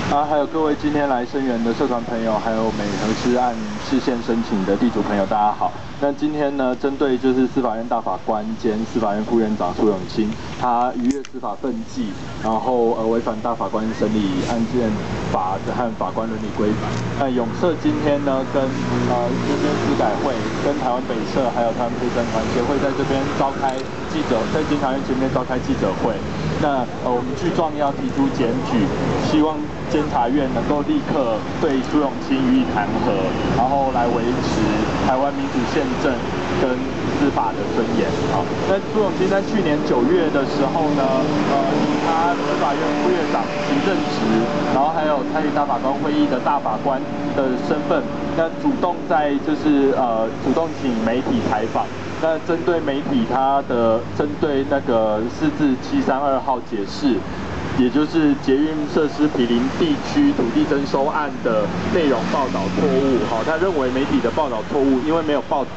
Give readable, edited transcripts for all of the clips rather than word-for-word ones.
还有各位今天来声援的社团朋友，还有美和市案市县申请的地主朋友，大家好。那今天呢，针对就是司法院大法官兼司法院副院长苏永清，他逾越司法分际，然后违反大法官审理案件法和法官伦理规范。那永社今天呢，跟这边司改会、跟台湾北社还有台湾陪审团协会在这边召开记者，在监察院前面召开记者会。那我们具状要提出检举，希望监察院能够立刻对苏永清予以弹劾，然后来维持台湾民主宪政跟司法的尊严。那苏永清在去年9月的时候呢，以他司法院副院长行政职，然后还有参与大法官会议的大法官的身份，那主动主动请媒体采访。那针对媒体，针对那个4至732号解释，也就是捷运设施毗邻地区土地征收案的内容报道错误。他认为媒体的报道错误，因为没有报道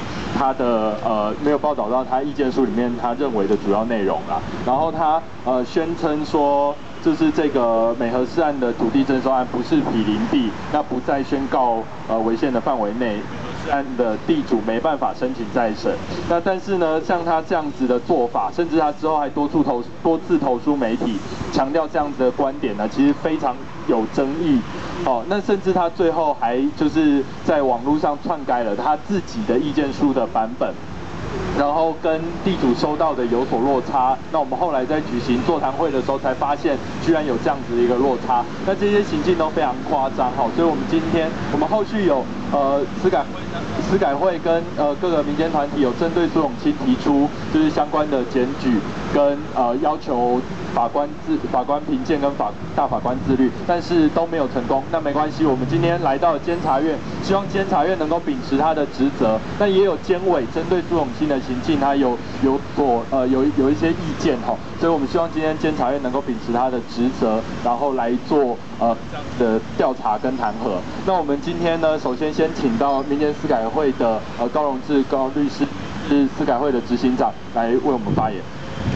到他意见书里面他认为的主要内容啦。然后他宣称说，就是这个美和市案的土地征收案不是毗邻地，那不在宣告违宪的范围内。案的地主没办法申请再审，那但是呢，像他这样子的做法，甚至他之后还多次投书媒体，强调这样子的观点呢，其实非常有争议。那甚至他最后还就是在网络上篡改了他自己的意见书的版本。然后跟地主收到的有所落差，那我们后来在举行座谈会的时候才发现，居然有这样子的一个落差。那这些行径都非常夸张所以我们后续有司改会跟各个民间团体有针对苏永清提出就是相关的检举跟要求法官评鉴跟大法官自律，但是都没有成功。那没关系，我们今天来到监察院，希望监察院能够秉持他的职责。那也有监委针对苏永清的行径，他有一些意见所以我们希望今天监察院能够秉持他的职责，然后来做的调查跟弹劾。那我们今天呢，首先请到民间司改会的高荣志高律师，是司改会的执行长，来为我们发言。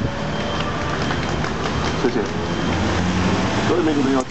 谢谢。各位媒体朋友早。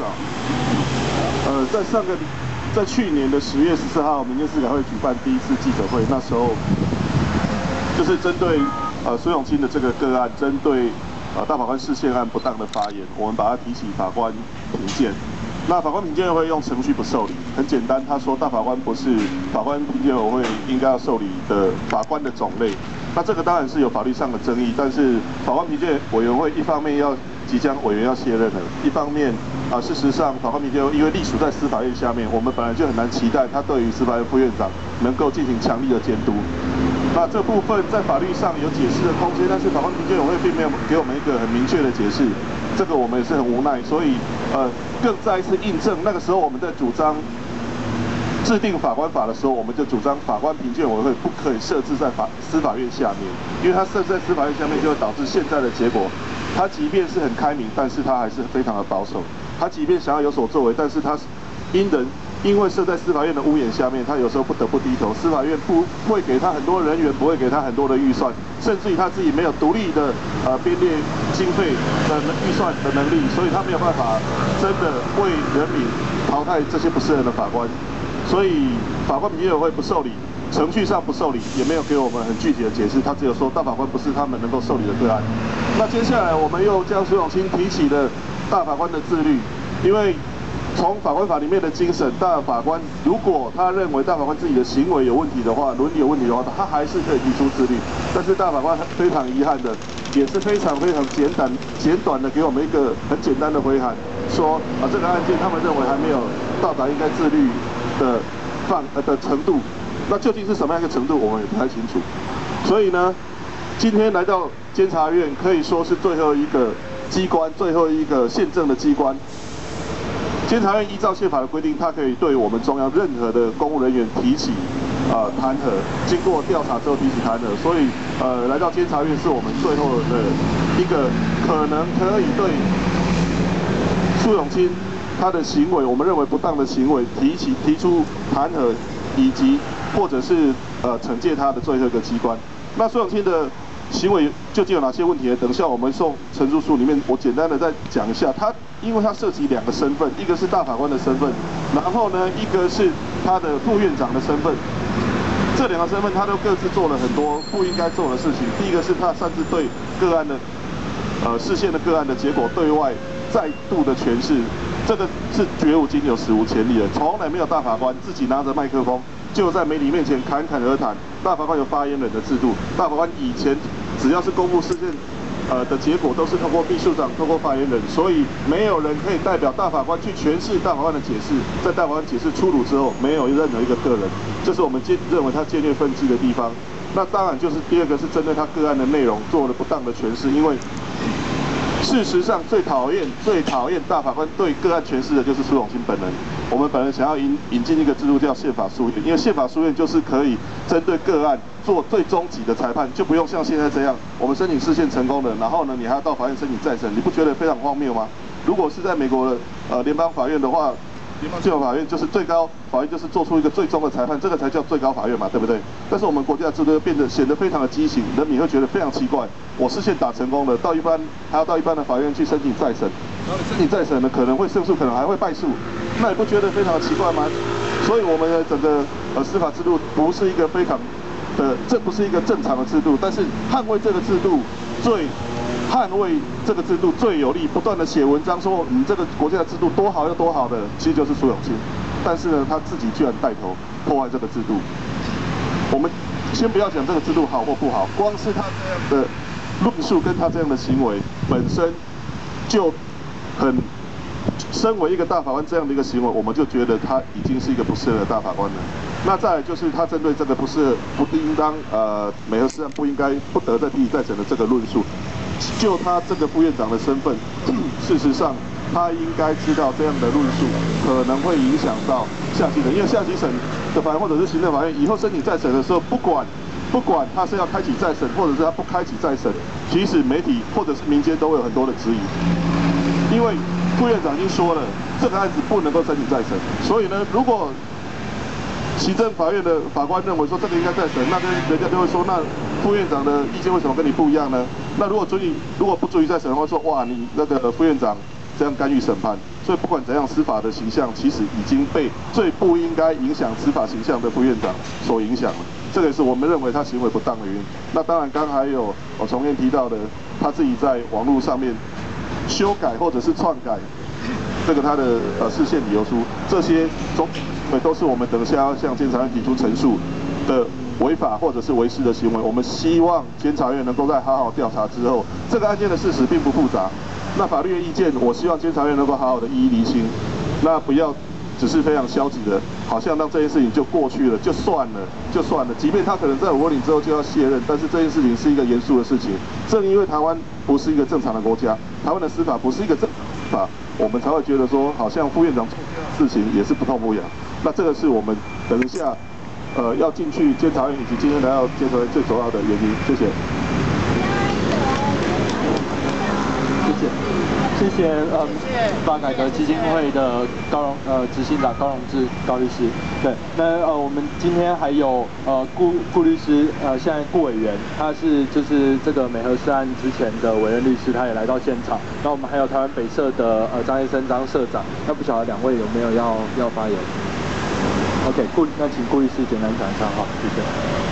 在去年的10月14号，民间司改会举办第1次记者会，那时候就是针对苏永清的这个个案，针对大法官释宪案不当的发言，我们把它提起法官评鉴。那法官评鉴会用程序不受理，很简单，他说大法官不是法官评鉴委员会应该要受理的法官的种类。那这个当然是有法律上的争议，但是法官评鉴委员会一方面即将委员要卸任了，一方面事实上法官评鉴因为隶属在司法院下面，我们本来就很难期待他对于司法院副院长能够进行强力的监督。那这部分在法律上有解释的空间，但是法官评鉴委员会并没有给我们一个很明确的解释，这个我们也是很无奈，所以更再一次印证那个时候我们在主张制定法官法的时候，我们就主张法官评鉴委员会不可以设置在司法院下面，因为它设置在司法院下面就会导致现在的结果。他即便是很开明，但是他还是非常的保守。他即便想要有所作为，但是他因为设在司法院的屋檐下面，他有时候不得不低头。司法院不会给他很多人员，不会给他很多的预算，甚至于他自己没有独立的编列经费的预算的能力，所以他没有办法真的为人民淘汰这些不适任的法官。所以法官评鉴委员会不受理，程序上不受理，也没有给我们很具体的解释，他只有说大法官不是他们能够受理的个案。那接下来我们又将苏永清提起了大法官的自律，因为从法官法里面的精神，大法官如果他认为大法官自己的行为有问题的话，伦理有问题的话，他还是可以提出自律。但是大法官非常遗憾的，也是非常简短的给我们一个很简单的回函，说这个案件他们认为还没有到达应该自律的程度。那究竟是什么样一个程度，我们也不太清楚。所以呢，今天来到监察院，可以说是最后一个机关，最后一个宪政的机关。监察院依照宪法的规定，它可以对我们中央任何的公务人员提起弹劾，经过调查之后提起弹劾。所以来到监察院是我们最后的一个可能可以对苏永清他的行为，我们认为不当的行为提出弹劾，以及或者是惩戒他的最后一个机关。那苏永清的行为究竟有哪些问题呢？等一下我们送陈述书里面，我简单的再讲一下。因为它涉及2个身份，一个是大法官的身份，然后呢，一个是他的副院长的身份。这2个身份，他都各自做了很多不应该做的事情。第一个是他擅自对个案的视线的个案的结果对外再度的诠释，这个是绝无仅有、史无前例的，从来没有大法官自己拿着麦克风就在媒体面前侃侃而谈。大法官有发言人的制度，大法官以前只要是公布事件的结果，都是透过秘书长、透过发言人，所以没有人可以代表大法官去诠释大法官的解释。在大法官解释出炉之后，没有任何一个个人，这是我们认为他僭越分际的地方。那当然就是第2个是针对他个案的内容做了不当的诠释，因为事实上最讨厌大法官对个案诠释的就是苏永清本人。我们本人想要引进一个制度叫宪法书院，因为宪法书院就是可以针对个案做最终极的裁判，就不用像现在这样，我们申请释宪成功了，然后呢你还要到法院申请再审，你不觉得非常荒谬吗？如果是在美国的联邦法院的话，联邦最高法院就是最高法院，就是做出一个最终的裁判，这个才叫最高法院嘛，对不对？但是我们国家的制度变得显得非常的畸形，人民会觉得非常奇怪。我释宪打成功了，还要到一般的法院去申请再审，然后申请再审呢可能会胜诉，可能还会败诉，那你不觉得非常的奇怪吗？所以我们的整个司法制度不是一个非常这不是一个正常的制度，但是捍卫这个制度最有力，不断的写文章说这个国家的制度多好又多好的，其实就是苏永清。但是呢，他自己居然带头破坏这个制度。我们先不要讲这个制度好或不好，光是他这样的论述跟他这样的行为本身就身为一个大法官这样的一个行为，我们就觉得他已经是一个不适合的大法官了。那再来就是他针对这个不应当美和事案不得在第一再审的这个论述，就他这个副院长的身份，事实上他应该知道这样的论述可能会影响到下级审，因为下级审的法院或者是行政法院以后申请再审的时候，不管他是要开启再审，或者是他不开启再审，其实媒体或者是民间都会有很多的质疑，因为副院长已经说了，这个案子不能够申请再审，所以呢，如果行政法院的法官认为说这个应该再审，那人家就会说，那副院长的意见为什么跟你不一样呢？那如果不足以再审的话，说哇，你那个副院长这样干预审判，所以不管怎样，司法的形象其实已经被最不应该影响司法形象的副院长所影响了。这个也是我们认为他行为不当的原因。那当然，刚还有我重新提到的，他自己在网络上面修改或者是篡改这个他的释宪理由书，这些都是我们等下要向监察院提出陈述的违法或者是违失的行为。我们希望监察院能够在好好调查之后，这个案件的事实并不复杂。那法律的意见，我希望监察院能够好好的一一厘清，那不要只是非常消极的，好像让这件事情就过去了，就算了。即便他可能在520之后就要卸任，但是这件事情是一个严肃的事情。正因为台湾不是一个正常的国家，台湾的司法不是一个正常的司法，我们才会觉得说，好像副院长做这样的事情也是不痛不痒。那这个是我们等一下要进去监察院以及今天来到监察院最主要的原因。谢谢。 谢谢司法改革基金会的执行长高荣志高律师。对，那我们今天还有顾律师，现在顾委员，他是就是这个美和事案之前的委任律师，他也来到现场。那我们还有台湾北社的张医生张社长，那不晓得2位有没有要发言 ？OK， 那请顾律师简单讲一下哈，谢谢。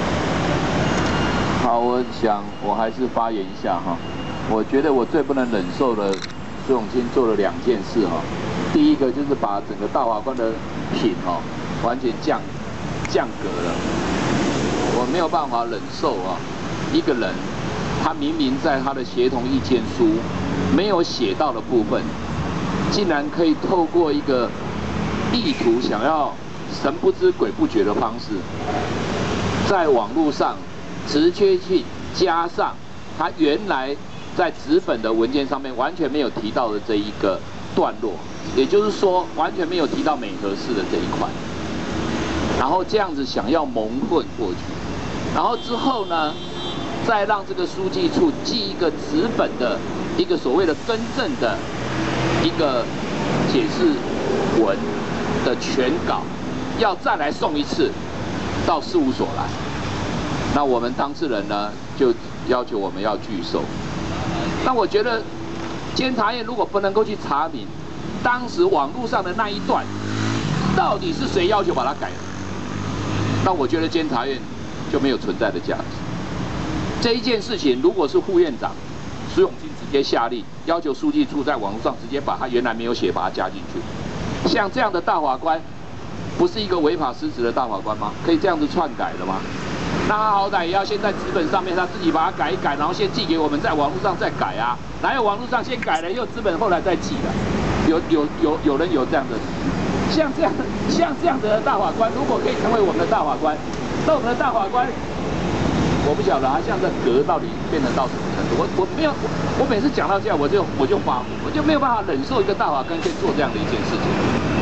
好，我想我还是发言一下哈。我觉得我最不能忍受的，苏永清做了2件事哈。第一个就是把整个大法官的品完全降格了。我没有办法忍受一个人他明明在他的协同意见书没有写到的部分，竟然可以透过一个意图想要神不知鬼不觉的方式，在网络上直接去加上他原来在纸本的文件上面完全没有提到的这一个段落，也就是说完全没有提到美和事的这一块，然后这样子想要蒙混过去，然后之后呢，再让这个书记处寄一个纸本的一个所谓的更正的一个解释文的全稿，要再来送一次到事务所来。那我们当事人呢，就要求我们要拒收。那我觉得监察院如果不能够去查明当时网络上的那一段到底是谁要求把它改的，那我觉得监察院就没有存在的价值。这一件事情如果是副院长苏永清直接下令要求书记处在网络上直接把他原来没有写把它加进去，像这样的大法官不是一个违法失职的大法官吗？可以这样子篡改的吗？那他好歹也要先在纸本上面他自己把它改一改，然后先寄给我们，在网络上再改啊。哪有网络上先改了，又纸本后来再寄的？有人有这样的？像这样的大法官，如果可以成为我们的大法官，那我们的大法官，我不晓得他像这格到底变成到什么程度。我每次讲到这样，我就发火，我就没有办法忍受一个大法官可以做这样的一件事情。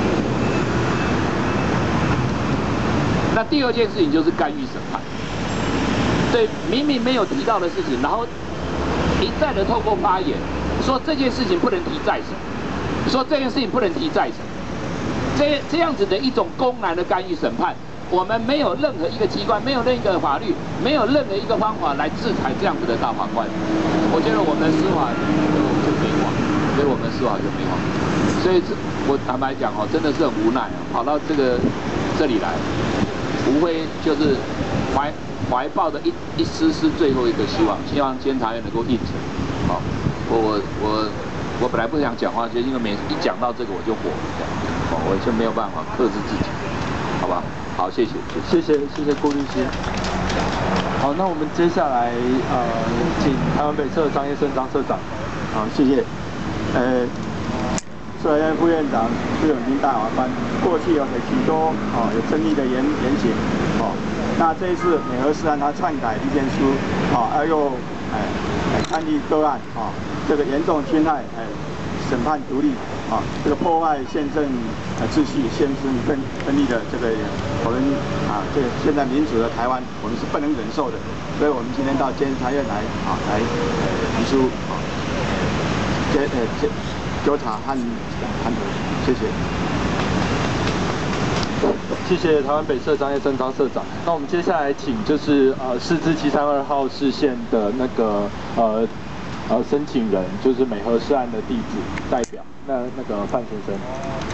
那第二件事情就是干预审判。对，明明没有提到的事情，然后一再的透过发言说这件事情不能提再审，说这件事情不能提再审，这样子的一种公然的干预审判，我们没有任何一个机关，没有任何一个法律，没有任何一个方法来制裁这样子的大法官。我觉得我们的司法就没望，所以我们的司法就没望。所以我坦白讲真的是很无奈啊，跑到这里来，无非就是怀抱的一丝最后一个希望监察院能够应承。好，我本来不想讲话，就因为每一讲到这个我就火了，我就没有办法克制自己，好吧？好，谢谢郭律师。好，那我们接下来请台湾北社张业生张社长。 好，谢谢。司法院副院长苏永清大法官过去有许多有争议的言行那这一次美和事案他篡改意见书又参与个案这个严重侵害审判独立这个破坏宪政秩序、宪政分立的这个我们这个现在民主的台湾我们是不能忍受的，所以我们今天到监察院来提出纠察和弹劾，谢谢。 谢谢台湾北社张业生张社长。那我们接下来请就是4支732号释宪的那个申请人，就是美和事案的地址代表，那个范先生，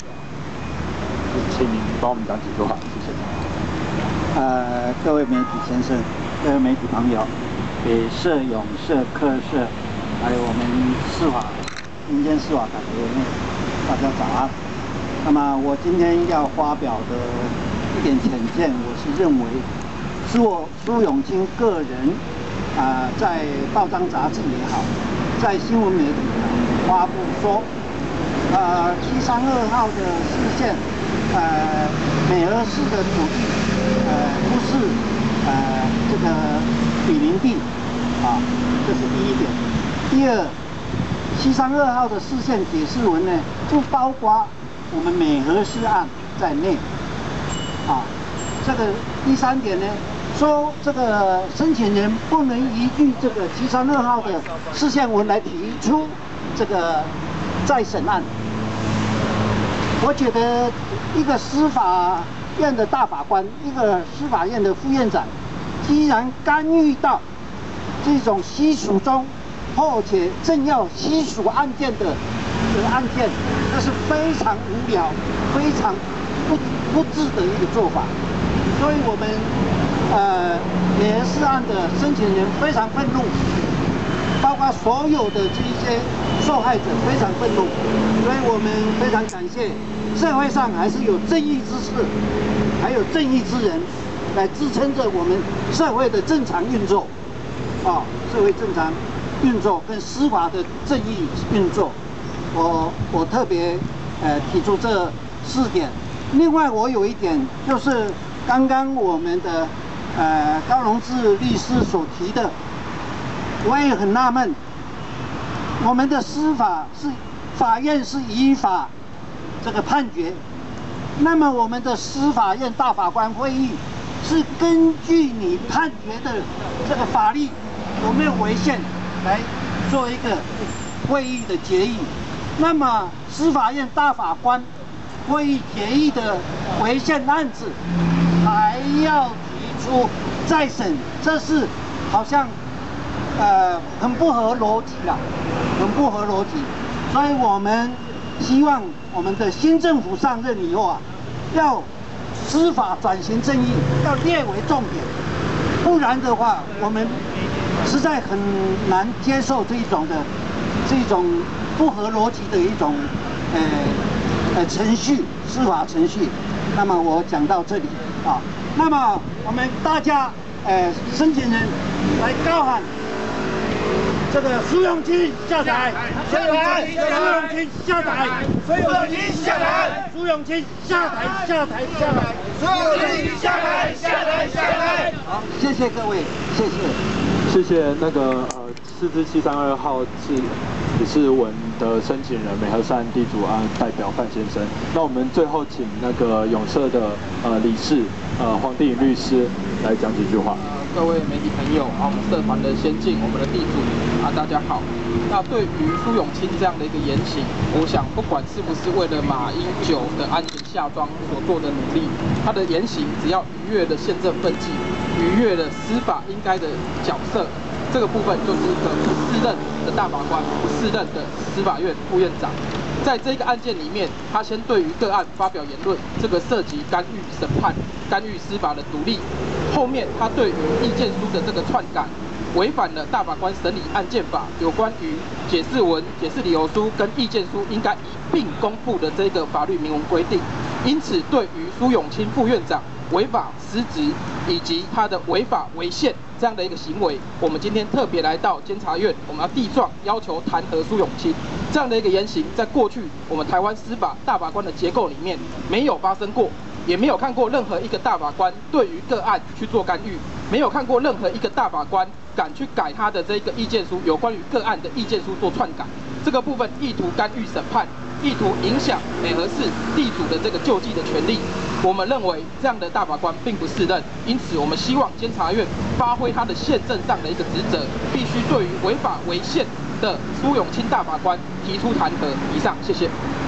请您帮我们讲几句话，谢谢。 各位媒体先生，各位媒体朋友，北社、永社、客社，还有我们民间司法改革委员会，大家早安。那么我今天要发表的一点浅见，我是认为是我苏永清个人在报章杂志也好，在新闻媒体发布说732号的释宪美和市的土地不是这个比邻地这是第一点。第二，732号的释宪解释文呢，不包括我们美和事案在内这个第三点呢，说这个申请人不能依据这个732号的释宪文来提出这个再审案。我觉得一个司法院的大法官，一个司法院的副院长，既然干预到这种稀疏中，或且正要稀疏案件的这个案件，那是非常无聊、非常不智的一个做法。所以我们美和事案的申请人非常愤怒，包括所有的这些受害者非常愤怒。所以我们非常感谢社会上还是有正义之士，还有正义之人来支撑着我们社会的正常运作社会正常运作跟司法的正义运作。我特别提出这4点。另外我有一点就是刚刚我们的高荣志律师所提的，我也很纳闷，我们的司法法院是依法这个判决，那么我们的司法院大法官会议是根据你判决的这个法律有没有违宪来做一个会议的决议。那么司法院大法官会议决议的违宪案子还要提出再审，这是好像很不合逻辑啦，很不合逻辑。所以我们希望我们的新政府上任以后啊，要司法转型正义要列为重点，不然的话，我们实在很难接受这种不合逻辑的一种程序，司法程序。那么我讲到这里啊，那么我们大家申请人来高喊这个苏永清下台，苏永清下台，苏永清下台，苏永清下台，下台，下台，苏永清下台，下台，下台。好，谢谢各位，谢谢。 谢谢那个4支732号指示文的申请人美和善地主案代表范先生。那我们最后请那个永社的理事黄定宇律师来讲几句话。 各位媒体朋友我们社团的先进，我们的地主大家好。那对于苏永清这样的一个言行，我想不管是不是为了马英九的安全下庄所做的努力，他的言行只要逾越了宪政分际，逾越了司法应该的角色，这个部分就是一个不适任的大法官，不适任的司法院副院长。在这个案件里面，他先对于个案发表言论，这个涉及干预审判、干预司法的独立。后面他对于意见书的这个篡改，违反了大法官审理案件法有关于解释文、解释理由书跟意见书应该一并公布的这个法律明文规定。因此，对于苏永清副院长违法失职以及他的违法违宪这样的一个行为，我们今天特别来到监察院，我们要递状要求弹劾苏永清。这样的一个言行，在过去我们台湾司法大法官的结构里面没有发生过，也没有看过任何一个大法官对于个案去做干预，没有看过任何一个大法官敢去改他的这个意见书，有关于个案的意见书做篡改。这个部分意图干预审判，意图影响美和市地主的这个救济的权利。我们认为这样的大法官并不适任，因此我们希望监察院发挥他的宪政上的一个职责，必须对于违法违宪的苏永清大法官提出弹劾。以上，谢谢。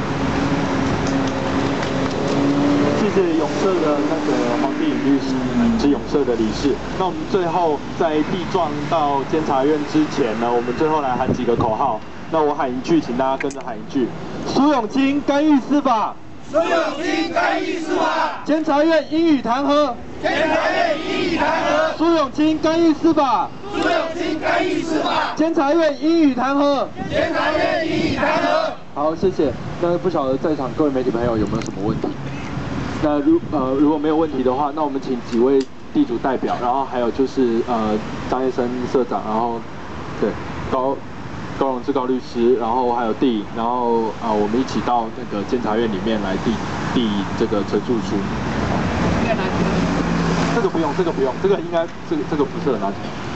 谢谢永社的那个黄定宇律师，是永社的理事。那我们最后在递状到监察院之前呢，我们最后来喊几个口号。那我喊一句，请大家跟着喊一句：苏永清干预司法。苏永清干预司法。监察院应予弹劾。监察院应予弹劾。苏永清干预司法。苏永清干预司法。监察院应予弹劾。监察院应予弹劾。好，谢谢。那不晓得在场各位媒体朋友有没有什么问题？那如果没有问题的话，那我们请几位地主代表，然后还有就是张业生社长，然后对高荣志高律师，然后还有地，然后我们一起到那个监察院里面来递这个陈述书。这个不用，这个应该这个不适合拿起来。